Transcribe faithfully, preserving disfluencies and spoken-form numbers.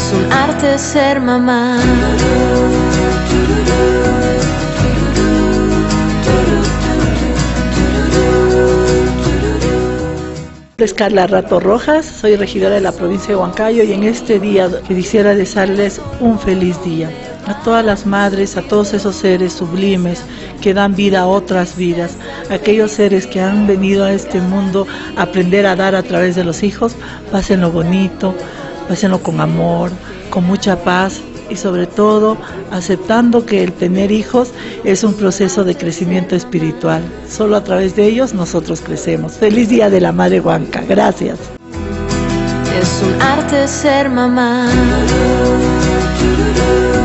Es un arte ser mamá. Es Carla Rato Rojas, soy regidora de la provincia de Huancayo y en este día quisiera desearles un feliz día. A todas las madres, a todos esos seres sublimes que dan vida a otras vidas, aquellos seres que han venido a este mundo a aprender a dar a través de los hijos, pásenlo bonito, pásenlo con amor, con mucha paz y sobre todo aceptando que el tener hijos es un proceso de crecimiento espiritual. Solo a través de ellos nosotros crecemos. Feliz Día de la Madre Huanca. Gracias. Es un arte ser mamá.